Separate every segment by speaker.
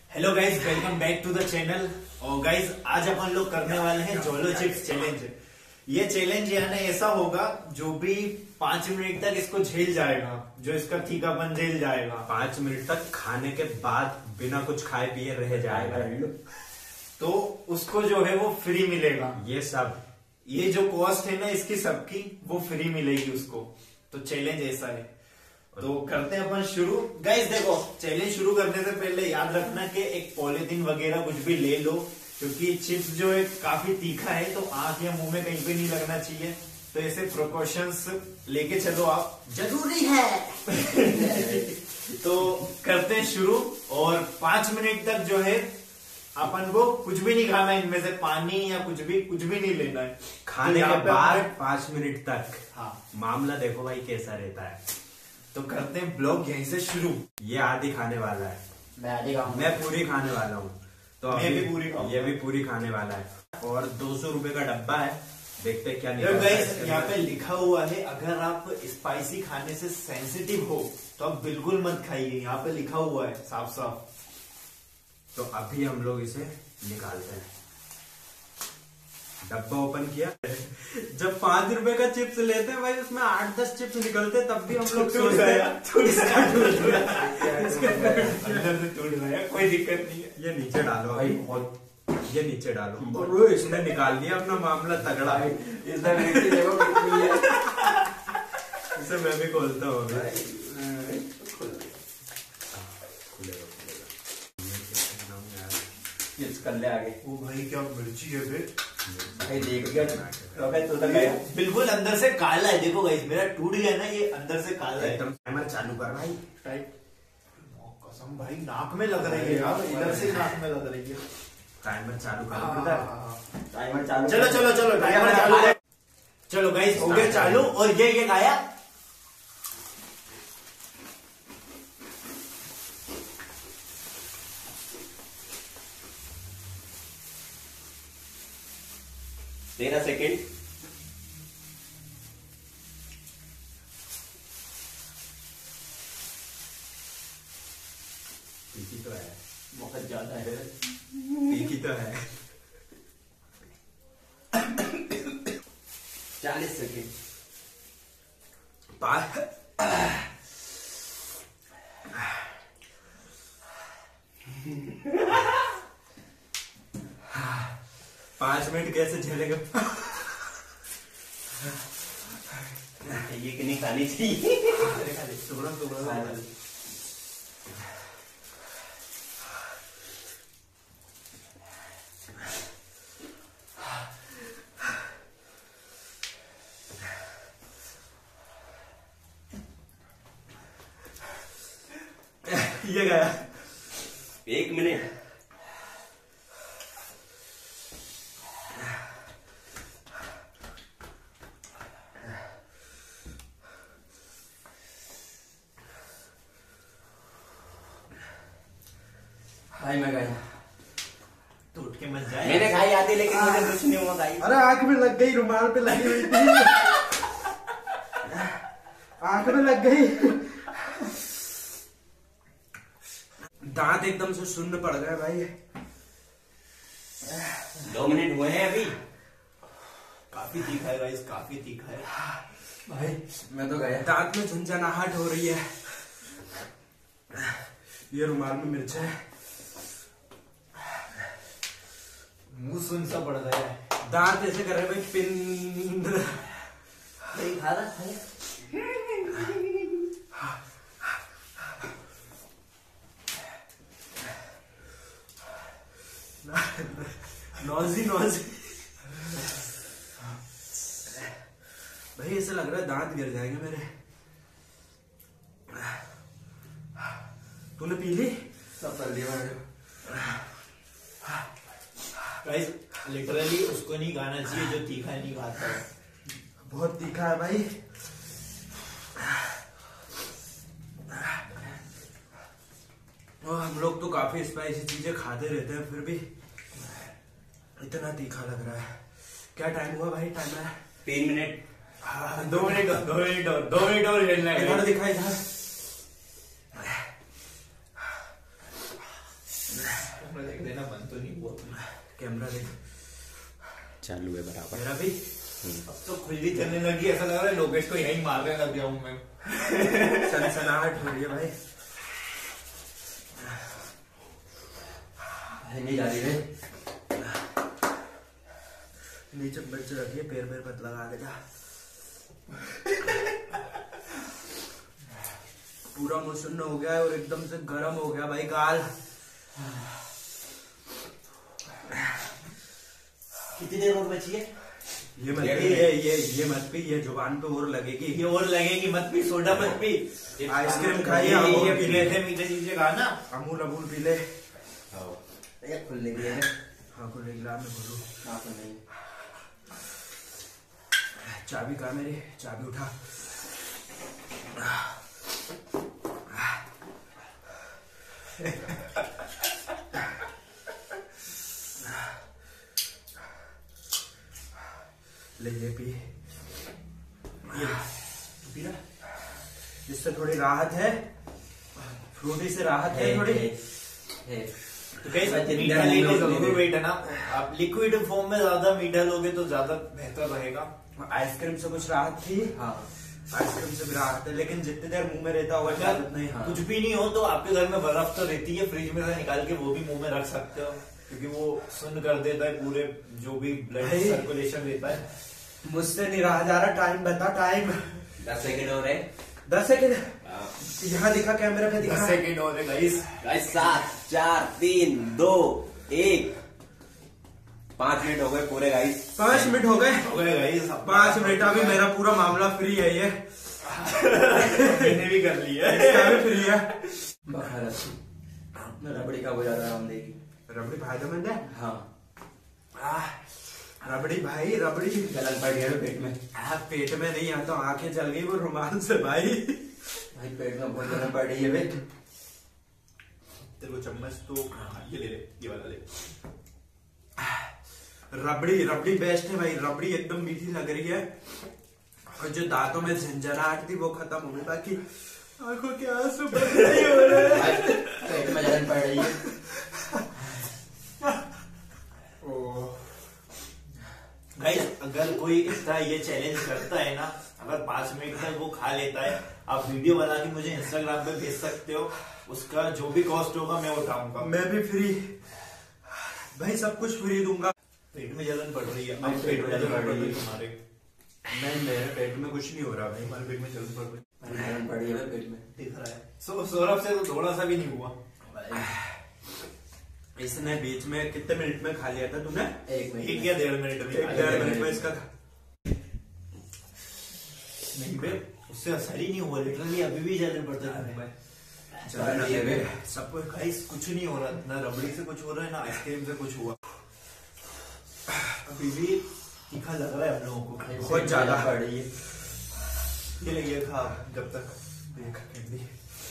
Speaker 1: Hello guys, welcome back to the channel. और guys आज अपन लोग करने वाले हैं जोलो चिप्स चैलेंज। ये चैलेंज यानी ऐसा होगा जो भी 5 मिनट तक इसको झेल जाएगा, जो इसका तीखापन झेल जाएगा,
Speaker 2: 5 मिनट तक खाने के बाद बिना कुछ खाए पिए रह जाएगा
Speaker 1: तो उसको जो है वो फ्री मिलेगा। ये जो कॉस्ट है ना इसकी सबकी, वो फ्री मिलेगी उसको। तो चैलेंज ऐसा है, तो करते हैं अपन शुरू। गाइस देखो, चैलेंज शुरू करने से पहले याद रखना कि एक पॉलिथीन वगैरह कुछ भी ले लो, क्योंकि चिप्स जो है काफी तीखा है, तो आंख या मुंह में कहीं पे नहीं लगना चाहिए। तो ऐसे प्रिकॉशंस लेके चलो, आप जरूरी है। तो करते हैं शुरू। और 5 मिनट तक जो है अपन को कुछ भी नहीं खाना है, इनमें से पानी या कुछ भी नहीं लेना है
Speaker 2: खाने के बाद 5 मिनट तक।
Speaker 1: हाँ,
Speaker 2: मामला देखो भाई कैसा रहता है।
Speaker 1: तो करते हैं ब्लॉग यहीं से शुरू।
Speaker 2: ये आधी खाने वाला है,
Speaker 3: मैं आधी खाऊंगा।
Speaker 2: मैं पूरी खाने वाला हूँ, तो
Speaker 1: मैं भी पूरी खाऊंगा।
Speaker 2: ये भी पूरी खाने वाला है। और 200 रुपए का डब्बा है, देखते हैं क्या
Speaker 1: तो
Speaker 2: निकलता
Speaker 1: गाइस
Speaker 2: है।
Speaker 1: यहाँ पे लिखा हुआ है, अगर आप स्पाइसी खाने से सेंसिटिव हो तो आप बिल्कुल मत खाइए। यहाँ पे लिखा हुआ है साफ साफ।
Speaker 2: तो अभी हम लोग इसे निकालते हैं। डब्बा ओपन किया। जब 5 रुपए का चिप्स लेते हैं भाई, उसमें 8-10 चिप्स निकलते, तब भी हम लोग सोचते हैं
Speaker 1: अंदर से टूट रहा है, कोई दिक्कत नहीं है।
Speaker 2: ये नीचे डालो
Speaker 3: भाई
Speaker 2: भाई,
Speaker 3: बहुत
Speaker 2: ये नीचे डालो। और वो इसने निकाल लिया अपना मामला तगड़ा है।
Speaker 3: इसका मिर्ची देखो कितनी है।
Speaker 2: इसे मैं भी खोलता हूँ अभी।
Speaker 3: चिप्स कर ले आगे।
Speaker 1: वो भाई क्या मिर्ची है बे?
Speaker 3: भाई देख गया तो तक गया।
Speaker 1: बिल्कुल अंदर से काला है। देखो गाइस, मेरा टूट गया ना, ये अंदर से काला है।
Speaker 2: एकदम टाइमर चालू कर भाई।
Speaker 1: कसम भाई, नाक में लग रही है यार, इधर से नाक में लग रही है।
Speaker 2: टाइमर चालू कर।
Speaker 3: टाइमर चालू।
Speaker 1: चलो चलो चलो, टाइमर चालू है। चलो गाइस, हो गया चालू। और ये खाया।
Speaker 3: तेरा सेकंड।
Speaker 2: तीखी तो है,
Speaker 3: बहुत ज्यादा है।
Speaker 2: तीखी तो है।
Speaker 3: 40 सेकंड।
Speaker 2: 5 मिनट कैसे झेलेगा?
Speaker 3: ये कि नहीं खानी चाहिए।
Speaker 2: ये गया।
Speaker 3: 1 मिनट। भाई मैं गया।
Speaker 1: टूट के मत जाए।
Speaker 3: मैंने खाई आती, लेकिन मुझे कुछ नहीं हुआ भाई।
Speaker 2: अरे आंख में लग गई, रुमाल पे लगी हुई थी। आंख में लग गई। दांत एकदम से शून्य पड़ गए भाई।
Speaker 3: 2 मिनट हुए हैं अभी।
Speaker 1: काफी तीखा है गाइस, काफी तीखा है
Speaker 2: भाई। मैं तो गया, दांत में झंझनाहट हो रही है। ये रुमाल में मिर्च है,
Speaker 1: मुंह सुन सा पड़ रहा है।
Speaker 2: दांत ऐसे कर रहे भाई, पिन।
Speaker 3: खा रहा है।
Speaker 2: नौजी नौजी भाई, ऐसा लग रहा है दांत गिर जाएंगे मेरे। तूने पी ली?
Speaker 3: सब कर दिया मैंने।
Speaker 1: गाइस लिटरली उसको नहीं खाना चाहिए जो तीखा नहीं खाता है।
Speaker 2: बहुत तीखा है भाई। और हम लोग तो काफी स्पाइसी चीजें खाते रहते हैं, फिर भी इतना तीखा लग रहा है। क्या टाइम हुआ भाई? टाइम है
Speaker 3: 3 मिनट।
Speaker 1: 2 मिनट और 2 मिनट और 2 मिनट और झेलना है।
Speaker 2: इधर दिखाई इधर।
Speaker 1: देख देना, बंद तो नहीं हुआ।
Speaker 2: कैमरा देख,
Speaker 3: चालू है बराबर।
Speaker 2: मेरा भी
Speaker 1: अब तो खुली चलने लगी, ऐसा लग रहा है लोकेश को यहीं मारने लग गया हूँ मैं।
Speaker 2: सनसनाहट हो रही है भाई।
Speaker 3: नहीं जा रही है।
Speaker 2: नीचे मिर्च रखिए, पैर पैर मत लगा देगा। पूरा मुसन्न हो गया है और एकदम से गर्म हो गया भाई गाल।
Speaker 3: कितनी देर और बची है?
Speaker 2: ये मत पी, ये मत पी, ये जुबान पे और लगेगी।
Speaker 1: ये और लगेगी, मत पी, सोडा मत पी।
Speaker 2: आइसक्रीम खाइए,
Speaker 1: ये पी लेते, मीठे चीजें खाना।
Speaker 2: अमूल अमूल पी ले।
Speaker 3: खुलने की है।
Speaker 2: हाँ खुले गिलास में खोलो।
Speaker 3: हाँ तो नहीं।
Speaker 2: चाबी कहाँ मेरी? चाबी उठा। ले ये पी। पी रहा? इससे थोड़ी राहत है, फ्रूटी से राहत है थोड़ी।
Speaker 1: तो कैसे मीठा लेके जरूर वेट है ना, आप लिक्विड फॉर्म में ज्यादा मीठा लोगे तो ज्यादा बेहतर रहेगा।
Speaker 2: आइसक्रीम से कुछ राहत थी।
Speaker 3: हाँ
Speaker 2: आइसक्रीम से भी राहत है, लेकिन जितनी देर मुंह में रहता होगा
Speaker 1: अगर
Speaker 2: नहीं। हाँ।
Speaker 1: कुछ भी नहीं हो तो आपके घर में बर्फ तो रहती है, फ्रिज में से निकाल के वो भी मुंह में रख सकते हो, क्योंकि वो सुन्न कर देता है पूरे जो भी ब्लड सर्कुलेशन रहता है।
Speaker 2: मुझसे नहीं रहा जा रहा, टाइम बता, टाइम।
Speaker 3: 10 सेकंड हो रहे।
Speaker 2: 10 सेकंड यहाँ दिखा, कैमरा पे दिखा।
Speaker 1: 10 सेकंड हो रहे गाइस।
Speaker 3: 7 4 3 2 1। 5 मिनट हो गए पूरे गाइस।
Speaker 2: 5 मिनट हो गए
Speaker 1: गाइस।
Speaker 2: 5 मिनट। अभी मेरा पूरा मामला फ्री है, ये
Speaker 1: मैंने भी कर लिया,
Speaker 2: इसका भी फ्री है।
Speaker 3: रबड़ी का वो ज्यादा आराम देगी।
Speaker 2: रबड़ी फायदेमंद है।
Speaker 3: हाँ
Speaker 2: रबड़ी भाई, रबड़ी
Speaker 3: गलन पड़ गया पेट में।
Speaker 2: पेट में नहीं आता, आंखें जल गई वो रुमाल से भाई।
Speaker 3: भाई पेट में बहुत गलन पड़ रही है बे।
Speaker 1: तेरे को चम्मच तो ये ले ले, ये वाला ले।
Speaker 2: रबड़ी रबड़ी बेस्ट है भाई, रबड़ी एकदम मीठी लग रही है, और जो दांतों में झंझनाहट थी वो खत्म हो गई, बाकी आंखों के आंसू बंद नहीं हो रहे।
Speaker 3: पेट में जलन पड़ रही है।
Speaker 1: गाइस अगर कोई इसका ये चैलेंज करता है ना, अगर 5 मिनट तक वो खा लेता है, आप वीडियो बना के मुझे इंस्टाग्राम पे भेज सकते हो, उसका जो भी कॉस्ट होगा मैं उठाऊंगा।
Speaker 2: मैं भी फ्री भाई, सब कुछ फ्री दूंगा।
Speaker 1: पेट में जलन पड़ रही है, अब पेट में जलन पड़ रही है तुम्हारे?
Speaker 2: नहीं, मेरे पेट में कुछ नहीं हो रहा भाई।
Speaker 1: हमारे पेट में जलन पड़ रही है,
Speaker 3: जलन पड़ी है पेट में,
Speaker 1: दिख रहा है। सौरभ से तो थोड़ा सा भी नहीं हुआ।
Speaker 2: इसने बीच में कितने मिनट में खा लिया था तूने?
Speaker 3: 1 मिनट
Speaker 1: 1 या 1.5 मिनट में।
Speaker 2: 1.5 मिनट में इसका
Speaker 1: नहीं बे, उससे असर ही नहीं हुआ, लिटरली अभी भी जलन पड़ता है।
Speaker 2: सब
Speaker 1: गाइस कुछ नहीं हो रहा, ना रबड़ी से कुछ हो रहा है, ना आइसक्रीम से कुछ हुआ। अभी भी तीखा लग रहा है हम लोगों को,
Speaker 2: बहुत ज्यादा
Speaker 3: पड़ रही है।
Speaker 1: ये लगे खा जब तक
Speaker 2: देखा कैंडी।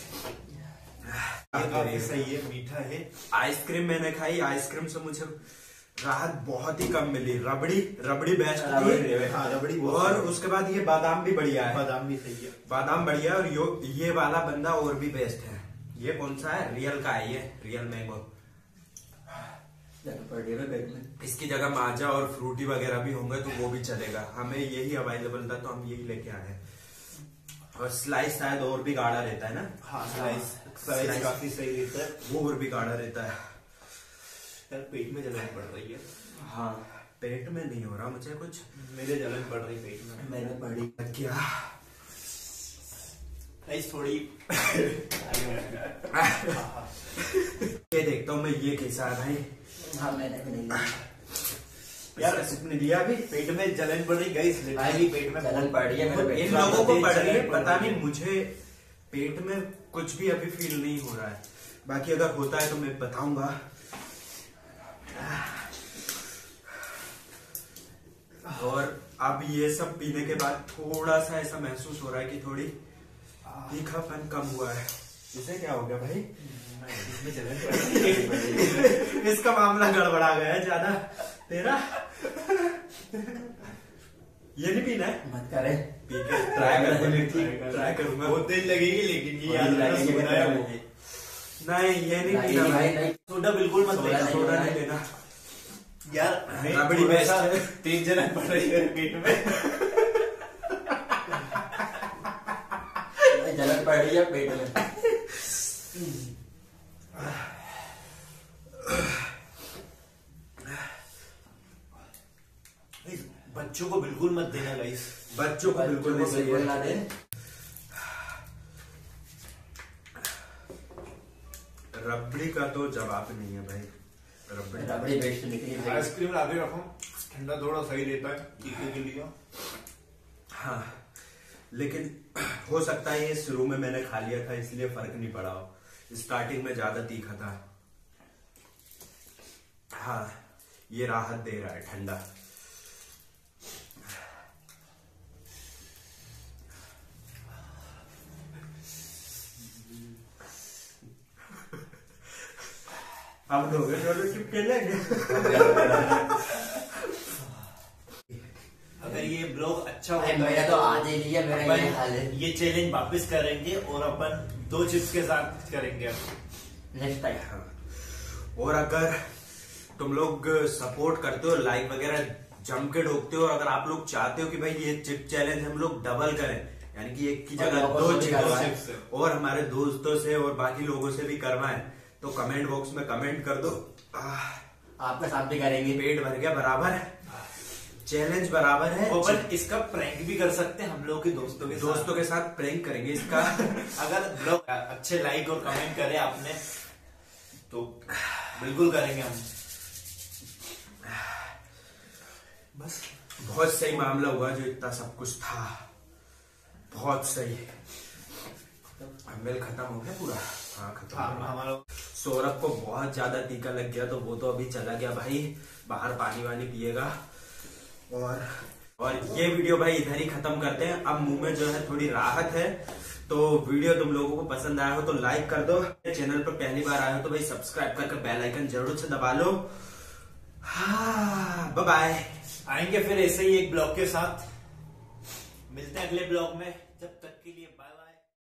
Speaker 1: ये काफी सही है, मीठा है।
Speaker 2: आइसक्रीम मैंने खाई, आइसक्रीम से मुझे राहत बहुत ही कम मिली। रबड़ी बेस्ट थी।
Speaker 1: हाँ रबड़ी,
Speaker 2: और उसके बाद ये बादाम भी बढ़िया है।
Speaker 1: बादाम भी सही है,
Speaker 2: बादाम बढ़िया है। और ये वाला बंदा और भी बेस्ट है। ये कौन सा है? रियल का है, ये रियल मैंगो।
Speaker 3: पड़ रही है पेट में।
Speaker 2: इसकी जगह माजा और फ्रूटी वगैरह भी होंगे तो वो भी चलेगा। हमें यही अवेलेबल था तो हम यही लेके आए। और स्लाइस शायद और भी गाढ़ा रहता है ना?
Speaker 1: हाँ स्लाइस काफी सही रहता है,
Speaker 2: वो और भी गाढ़ा रहता है।
Speaker 1: यार पेट में जलन पड़ रही है।
Speaker 2: हाँ पेट में नहीं हो रहा मुझे कुछ,
Speaker 1: मेरे जलन पड़ रही पेट में।
Speaker 3: मैंने पड़ी
Speaker 2: क्या
Speaker 1: गाइस थोड़ी
Speaker 2: ये देखता हूँ मैं, ये कैसा है भाई?
Speaker 3: हाँ मैंने भी नहीं लिया
Speaker 2: यार किसने दिया? अभी
Speaker 1: पेट में जलन पड़ रही गाइस, लिटरली पेट में
Speaker 3: जलन पड़ रही है मेरे पेट
Speaker 2: इन
Speaker 3: में।
Speaker 2: लोगों को पड़ रही है, पता नहीं, मुझे पेट में कुछ भी अभी फील नहीं हो रहा है। बाकी अगर होता है तो मैं बताऊंगा। और अब ये सब पीने के बाद थोड़ा सा ऐसा महसूस हो रहा है कि थोड़ी तीखापन कम हुआ है। इसे क्या हो गया भाई?
Speaker 1: इसमें जलन पड़ रही है।
Speaker 2: इसका मामला गड़बड़ा गया है ज्यादा। तेरा ये नहीं पीना है?
Speaker 3: मत करे।
Speaker 2: पी के ट्राई करूंगा।
Speaker 1: बहुत तेज लगेगी, लेकिन ये याद रखना, सुना है वो।
Speaker 2: नहीं ये नहीं पीना भाई,
Speaker 1: सोडा बिल्कुल मत लेना,
Speaker 2: सोडा नहीं लेना
Speaker 1: यार।
Speaker 2: रबड़ी बेस्ट है।
Speaker 1: 3 जन पड़ रही है पेट में,
Speaker 3: जलन पड़ रही है पेट में।
Speaker 1: बच्चों को बिल्कुल मत देना गाइस,
Speaker 2: बच्चों को बिल्कुल नहीं सही
Speaker 3: ना दे।
Speaker 2: रबड़ी का तो जवाब नहीं है भाई,
Speaker 3: रबड़ी बेस्ट निकली भाई।
Speaker 1: आइसक्रीम आगे रखो, ठंडा थोड़ा सही रहता है तीखे के लिए।
Speaker 2: हाँ लेकिन हो सकता है ये शुरू में मैंने खा लिया था इसलिए फर्क नहीं पड़ा हो, स्टार्टिंग में ज्यादा तीखा था। हाँ ये राहत दे रहा है ठंडा। हम लोग चिपके लेंगे।
Speaker 1: अगर ये ब्लॉग अच्छा हो
Speaker 3: मेरा तो आधे लिया, मेरा ये हाल है।
Speaker 1: ये चैलेंज वापस करेंगे और अपन 2 चिप्स के साथ करेंगे
Speaker 3: नेक्स्ट टाइम।
Speaker 2: और अगर तुम लोग सपोर्ट करते हो, लाइक वगैरह जम के ठोकते हो, और अगर आप लोग चाहते हो कि भाई ये चिप चैलेंज हम लोग डबल करें, यानी कि एक की जगह 2 चिप्स और हमारे दोस्तों से और बाकी लोगों से भी करवाएं, तो कमेंट बॉक्स में कमेंट कर दो।
Speaker 3: आपका साथ भी करेंगे।
Speaker 2: पेट भर गया बराबर, चैलेंज बराबर है।
Speaker 1: अपन इसका प्रैंक भी कर सकते हैं हम लोग के दोस्तों
Speaker 2: के साथ प्रैंक करेंगे इसका।
Speaker 1: अगर ब्लॉग अच्छे लाइक और कमेंट करे आपने तो बिल्कुल करेंगे हम।
Speaker 2: बस बहुत सही मामला हुआ जो इतना सब कुछ था, बहुत सही। मिल खत्म हो गया पूरा? हाँ खत्म।
Speaker 1: हमारा
Speaker 2: सौरभ को बहुत ज्यादा तीखा लग गया तो वो तो अभी चला गया भाई बाहर, पानी वानी पिएगा। और ये वीडियो भाई इधर ही खत्म करते हैं। अब मुंह में जो है थोड़ी राहत है। तो वीडियो तुम लोगों को पसंद आया हो तो लाइक कर दो, चैनल पर पहली बार आए हो तो भाई सब्सक्राइब करके बेल आइकन जरूर से दबा लो। हाँ बाय बाय।
Speaker 1: आएंगे फिर ऐसे ही एक ब्लॉग के साथ, मिलते हैं अगले ब्लॉग में।